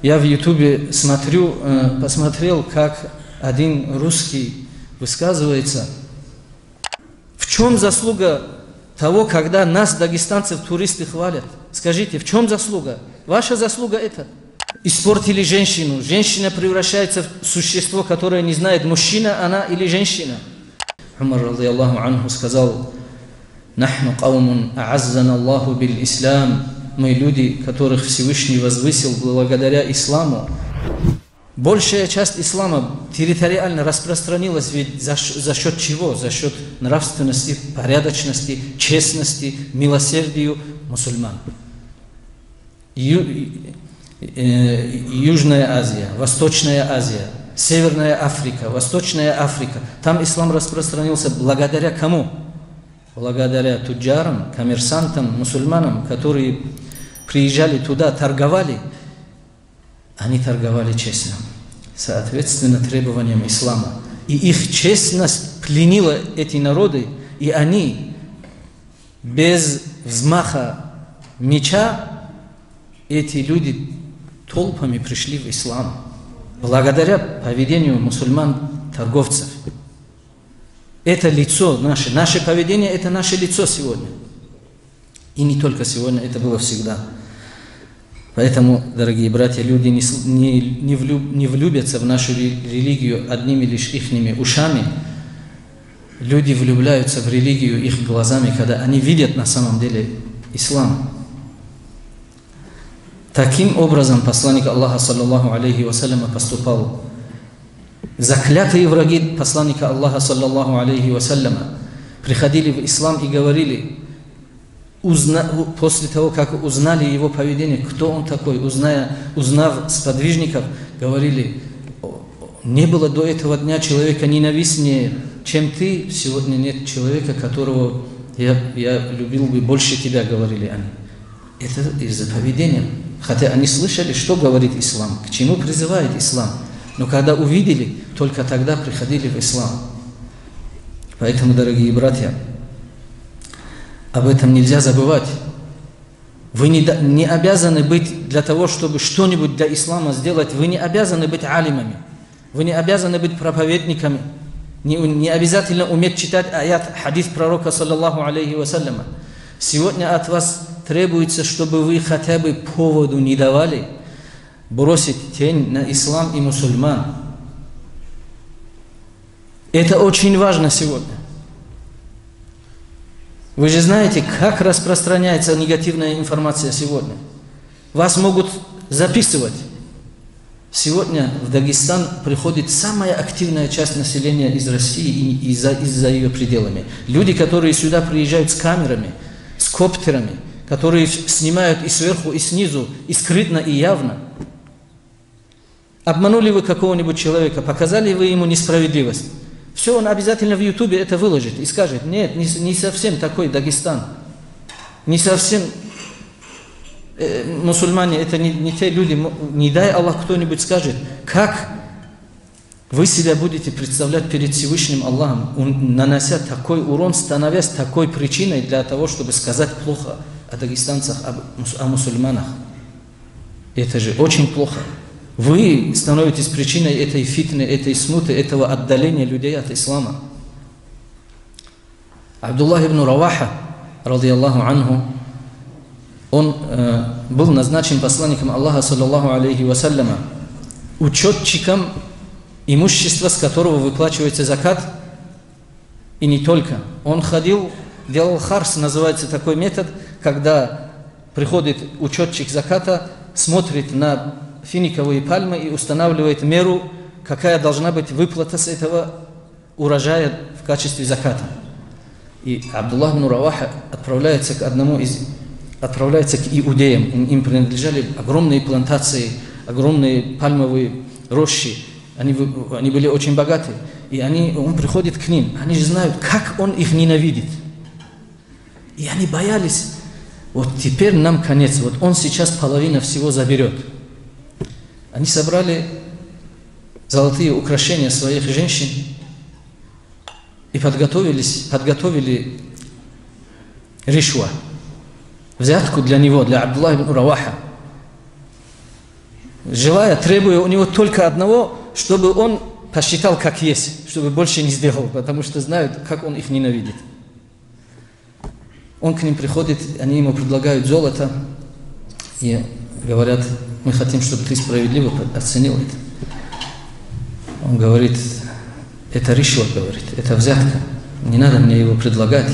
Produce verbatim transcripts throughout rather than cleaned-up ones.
я в Ютубе смотрю, э, посмотрел, как один русский высказывается. В чем заслуга того, когда нас, дагестанцев, туристы хвалят? Скажите, в чем заслуга? Ваша заслуга это. Испортили женщину. Женщина превращается в существо, которое не знает, мужчина она или женщина. Умар, радийаллаху анху, сказал: «Нахну каумун а'аззана Аллаху бил ислам». Мы люди, которых Всевышний возвысил благодаря исламу. Большая часть ислама территориально распространилась ведь за, за счет чего? За счет нравственности, порядочности, честности, милосердия мусульман. Ю, э, Южная Азия, Восточная Азия, Северная Африка, Восточная Африка. Там ислам распространился благодаря кому? Благодаря туджарам, коммерсантам, мусульманам, которые приезжали туда, торговали. Они торговали честно, соответственно требованиям ислама. И их честность пленила эти народы, и они без взмаха меча, эти люди толпами пришли в ислам, благодаря поведению мусульман-торговцев. Это лицо наше, наше поведение – это наше лицо сегодня. И не только сегодня, это было всегда. Поэтому, дорогие братья, люди не, не, не, влюб, не влюбятся в нашу религию одними лишь ихними ушами. Люди влюбляются в религию их глазами, когда они видят на самом деле ислам. Таким образом посланник Аллаха, саллаллаху алейхи вассаляма, поступал. Заклятые враги посланника Аллаха, саллаллаху алейхи вассаляма, приходили в ислам и говорили, узна, после того, как узнали его поведение, кто он такой, узная, узнав сподвижников, говорили: не было до этого дня человека ненавистнее, чем ты, сегодня нет человека, которого я, я любил бы больше тебя, говорили они. Это из-за поведения. Хотя они слышали, что говорит ислам, к чему призывает ислам. Но когда увидели, только тогда приходили в ислам. Поэтому, дорогие братья, об этом нельзя забывать. Вы не, не обязаны быть для того, чтобы что-нибудь для ислама сделать, вы не обязаны быть алимами, вы не обязаны быть проповедниками, не, не обязательно уметь читать аят, хадис пророка, саллаллаху алейхи вассаляма. Сегодня от вас требуется, чтобы вы хотя бы поводу не давали бросить тень на ислам и мусульман. Это очень важно сегодня. Вы же знаете, как распространяется негативная информация сегодня. Вас могут записывать. Сегодня в Дагестан приходит самая активная часть населения из России и из-за из-за ее пределами. Люди, которые сюда приезжают с камерами, с коптерами, которые снимают и сверху, и снизу, и скрытно, и явно. Обманули вы какого-нибудь человека, показали вы ему несправедливость. Все, он обязательно в Ютубе это выложит и скажет: нет, не, не совсем такой Дагестан. Не совсем э, мусульмане, это не, не те люди. Не дай Аллах, кто-нибудь скажет, как вы себя будете представлять перед Всевышним Аллахом, нанося такой урон, становясь такой причиной для того, чтобы сказать плохо о дагестанцах, о мусульманах. Это же очень плохо. Вы становитесь причиной этой фитны, этой смуты, этого отдаления людей от ислама. Абдуллах ибн Раваха, радийаллаху анху, он э, был назначен посланником Аллаха, саллаллаху алейхи вассаляма, учетчиком имущества, с которого выплачивается закат, и не только. Он ходил, делал харс, называется такой метод, когда приходит учетчик заката, смотрит на финиковые пальмы и устанавливает меру, какая должна быть выплата с этого урожая в качестве заката. И Абдуллах ибн Раваха отправляется к одному из, отправляется к иудеям. Им, им принадлежали огромные плантации, огромные пальмовые рощи. Они, они были очень богаты. И они, он приходит к ним. Они же знают, как он их ненавидит. И они боялись. Вот теперь нам конец. Вот он сейчас половину всего заберет. Они собрали золотые украшения своих женщин и подготовились, подготовили ришва, взятку для него, для Абдуллаха ибн Раваха. желая, требуя у него только одного, чтобы он посчитал как есть, чтобы больше не сделал, потому что знают, как он их ненавидит. Он к ним приходит, они ему предлагают золото и говорят: мы хотим, чтобы ты справедливо оценил это. Он говорит: это ришват, говорит, это взятка, не надо мне его предлагать.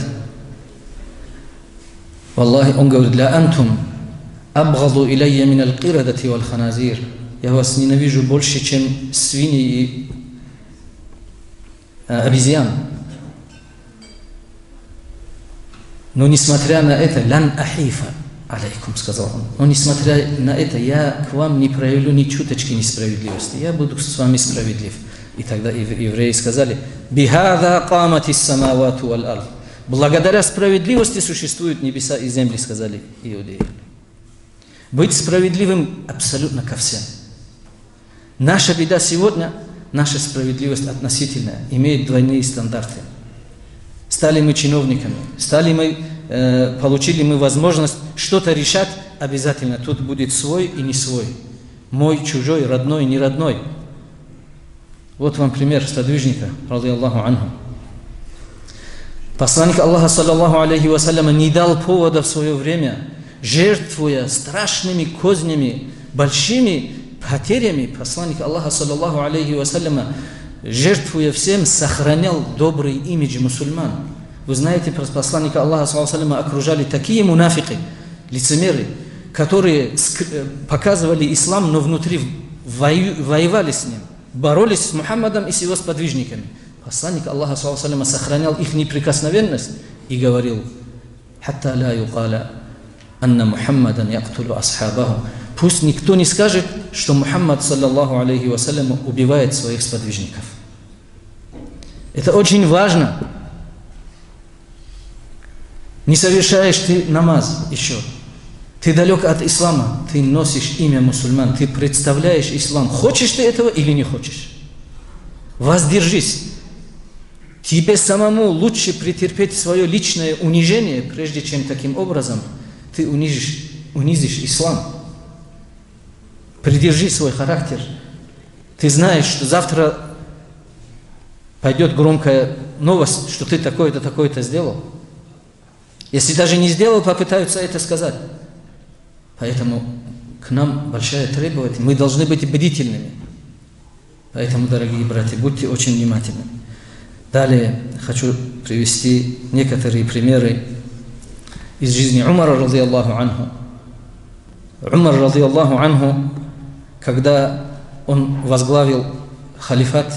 Валлахи, он говорит: ля антум абгаду илайя мин аль-кирадати валь ханазир. Я вас ненавижу больше, чем свиньи и а, обезьян. Но несмотря на это, лян ахифа алейкум, сказал он. Но несмотря на это, я к вам не проявлю ни чуточки несправедливости. Я буду с вами справедлив. И тогда евреи сказали: бихада камати самавату валь ард. Благодаря справедливости существуют небеса и земли, сказали иудеи. Быть справедливым абсолютно ко всем. Наша беда сегодня, наша справедливость относительная, имеет двойные стандарты. Стали мы чиновниками, стали мы, э, получили мы возможность что-то решать, обязательно тут будет свой и не свой. Мой, чужой, родной, не родной. Вот вам пример сподвижника, радиаллаху анху. Посланник Аллаха, саллаллаху алейхи вассаляма, не дал повода в свое время, жертвуя страшными кознями, большими потерями. Посланник Аллаха, саллаллаху алейхи вассаляма, жертвуя всем, сохранял добрый имидж мусульман. Вы знаете, посланника Аллаха, саллаллаху алейхи вассаляма, окружали такие мунафики, лицемеры, которые показывали ислам, но внутри воевали с ним, боролись с Мухаммадом и с его сподвижниками. Посланник Аллаха, саллаллаху алейхи вассаляма, сохранял их неприкосновенность и говорил: «Хатта ла юкаля анна Мухаммадан яктулу асхабаху». Пусть никто не скажет, что Мухаммад, саллаллаху алейхи вассалям, убивает своих сподвижников. Это очень важно. Не совершаешь ты намаз еще. Ты далек от ислама, ты носишь имя мусульман, ты представляешь ислам. Хочешь ты этого или не хочешь? Воздержись. Тебе самому лучше претерпеть свое личное унижение, прежде чем таким образом ты унизишь, унизишь ислам. Придержи свой характер. Ты знаешь, что завтра пойдет громкая новость, что ты такое-то, такое-то сделал. Если даже не сделал, попытаются это сказать. Поэтому к нам большая требовательность. Мы должны быть бдительными. Поэтому, дорогие братья, будьте очень внимательны. Далее хочу привести некоторые примеры из жизни Умара, радиаллаху анху. Умар, радиаллаху анху, когда он возглавил халифат,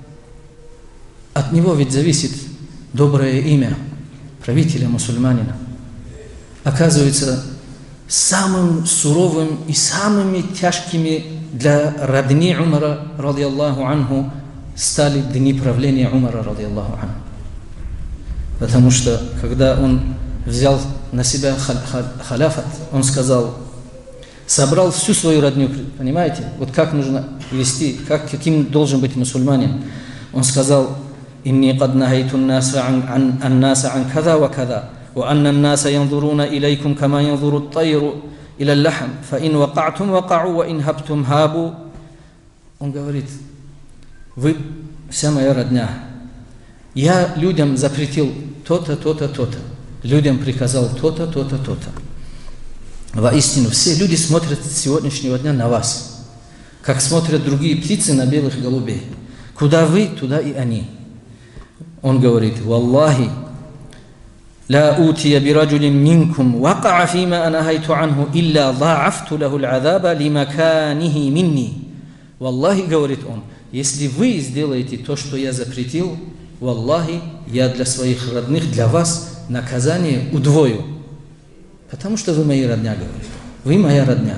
от него ведь зависит доброе имя правителя мусульманина. Оказывается, самым суровым и самыми тяжкими для родни Умара, радиаллаху анху, стали дни правления Умара, радиаллаху анху. Потому что, когда он взял на себя халяфат, он сказал, собрал всю свою родню, понимаете, вот как нужно вести, как, каким должен быть мусульманин. Он сказал: «Инни кад нахайту ан-наса ан каза ва каза, ва анна ан-наса янзуруна илейкум кама янзуру ат-тайру иля ал-лахм, фа ин вака'тум вакa'у, ва ин хабтум хабу». Он говорит: вы вся моя родня. Я людям запретил то-то, то-то, то-то. Людям приказал то-то, то-то, то-то. Воистину, все люди смотрят с сегодняшнего дня на вас, как смотрят другие птицы на белых голубей. Куда вы, туда и они. Он говорит: «Валлахи, ла утия бираджулин минкум вакаа фима анахайту анху илля да'афту лаху аль-азаба лимаканихи минни». Валлахи, говорит он, если вы сделаете то, что я запретил, валлахи, я для своих родных, для вас наказание удвою. Потому что вы мои родня, говорит. Вы моя родня.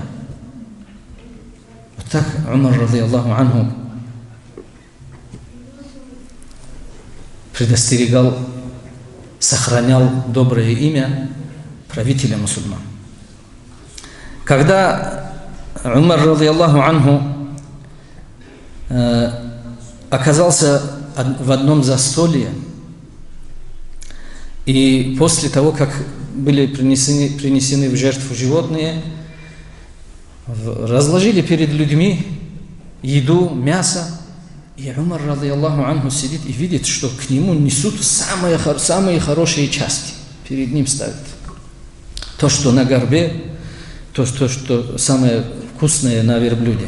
Вот так Умар, радиаллаху анху, предостерегал, сохранял доброе имя правителя мусульман. Когда Умар, радиаллаху анху, э, оказался в одном застолье, и после того, как были принесены, принесены в жертву животные, разложили перед людьми еду, мясо, и Умар, ради Аллаху анху, сидит и видит, что к нему несут самые, самые хорошие части, перед ним ставят. То, что на горбе, то, что, что самое вкусное на верблюде.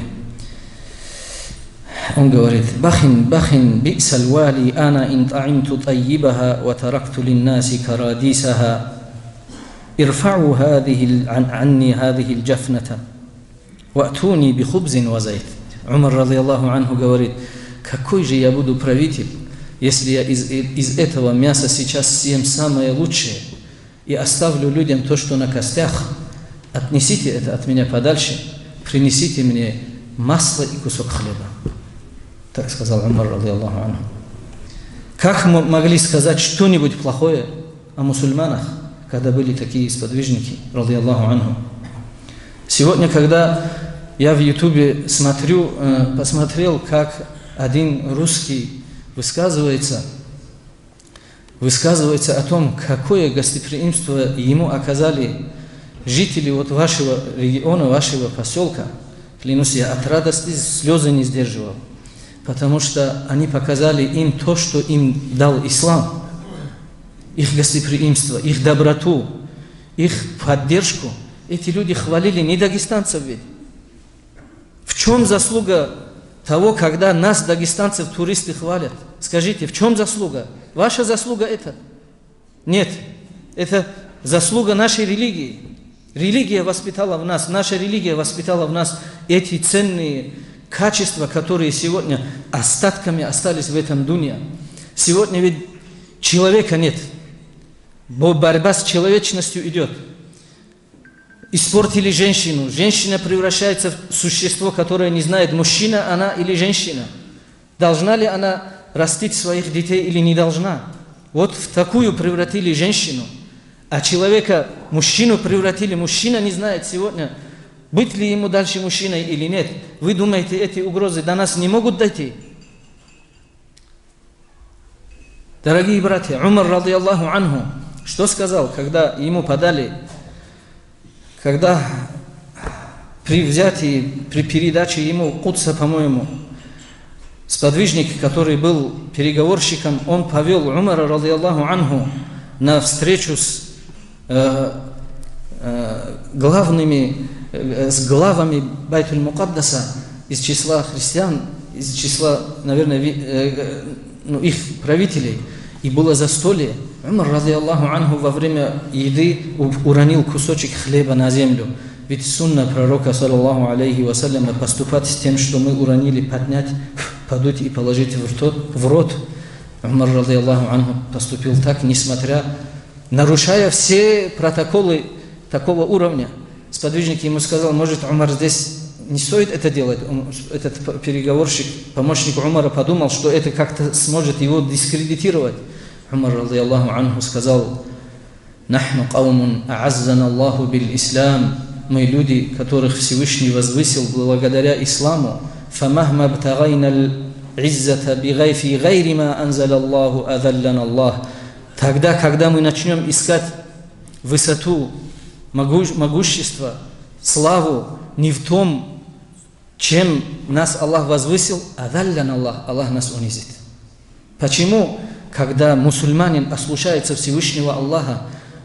Он говорит: «Бахин, бахин, бисаль вали, ана ин та'имту тайибаха, ва таракту линнаси карадисаха, ирфау хадихи анни хадихи джафната, ва атуни би хубзин ва зайт». Умар, ради Аллаху анху, говорит: какой же я буду правитель, если я из, из этого мяса сейчас съем самое лучшее и оставлю людям то, что на костях. Отнесите это от меня подальше, принесите мне масло и кусок хлеба. Так сказал Умар, ради Аллаху анху. Как могли сказать что-нибудь плохое о мусульманах, когда были такие сподвижники, ради Аллаху анху? Сегодня, когда я в Ютубе смотрю, посмотрел, как один русский высказывается, высказывается о том, какое гостеприимство ему оказали жители вот вашего региона, вашего поселка. Клянусь, я от радости слезы не сдерживал, потому что они показали им то, что им дал ислам, их гостеприимство, их доброту, их поддержку. Эти люди хвалили не дагестанцев ведь. В чем заслуга того, когда нас, дагестанцев, туристы хвалят? Скажите, в чем заслуга? Ваша заслуга это? Нет, это заслуга нашей религии. Религия воспитала в нас, наша религия воспитала в нас эти ценные качества, которые сегодня остатками остались в этом дуне. Сегодня ведь человека нет. Борьба с человечностью идет. Испортили женщину. Женщина превращается в существо, которое не знает, мужчина она или женщина. Должна ли она растить своих детей или не должна? Вот в такую превратили женщину. А человека, мужчину превратили. Мужчина не знает сегодня, быть ли ему дальше мужчиной или нет. Вы думаете, эти угрозы до нас не могут дойти? Дорогие братья, Умар, ради Аллаху анху, что сказал, когда ему подали, когда при взятии, при передаче ему Кудса, по-моему, сподвижник, который был переговорщиком, он повел Умара, ради Аллаху анху, на встречу с э, э, главными, э, с главами Байтуль-Мукаддаса из числа христиан, из числа, наверное, ви, э, ну, их правителей. И было застолье. Умар, ради Аллаху анху, во время еды уронил кусочек хлеба на землю. Ведь сунна пророка, саллаллаху алейхи вассаляма, поступать с тем, что мы уронили, поднять, подуть и положить в рот. В рот. Умар, ради Аллаху анху, поступил так, несмотря, нарушая все протоколы такого уровня. Сподвижник ему сказал: может, Умар, здесь не стоит это делать. Этот переговорщик, помощник Умара, подумал, что это как-то сможет его дискредитировать. Умар, ради Аллаху анху, сказал: «Нахну каумун а'аззана Аллаху бил ислам». Мы люди, которых Всевышний возвысил благодаря исламу. «Фамахма бтагайна аль-иззата бигайфи гайри ма анзал Аллаху адаллан Аллах». Тогда, когда мы начнем искать высоту, могущество, славу не в том, чем нас Аллах возвысил, адаллян Аллах, Аллах нас унизит. Почему? Когда мусульманин ослушается Всевышнего Аллаха,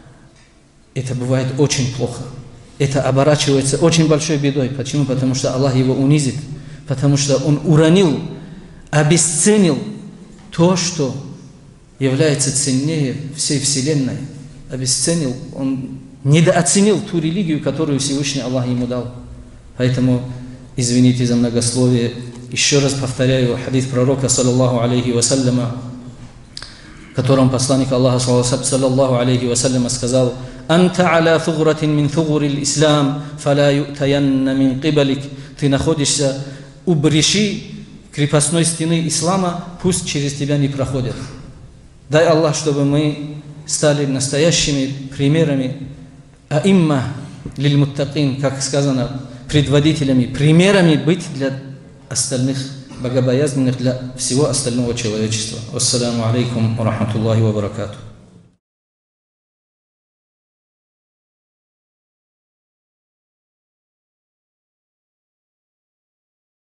это бывает очень плохо. Это оборачивается очень большой бедой. Почему? Потому что Аллах его унизит. Потому что он уронил, обесценил то, что является ценнее всей вселенной. Обесценил, он недооценил ту религию, которую Всевышний Аллах ему дал. Поэтому извините за многословие. Еще раз повторяю хадис пророка, саллаллаху алейхи вассаляма, в котором посланник Аллаха, саллаллаху алейхи вассаляма, сказал: «Анта аля thuгратин мин thuгурил ислам, фаля ю'таянна мин кибалик». Ты находишься у бреши крепостной стены ислама, пусть через тебя не проходят. Дай Аллах, чтобы мы стали настоящими примерами, аимма лиль муттакин, как сказано, предводителями, примерами быть для остальных богобоязненных, для всего остального человечества. Ассаламу алейкум ва рахматуллахи ва баракатух.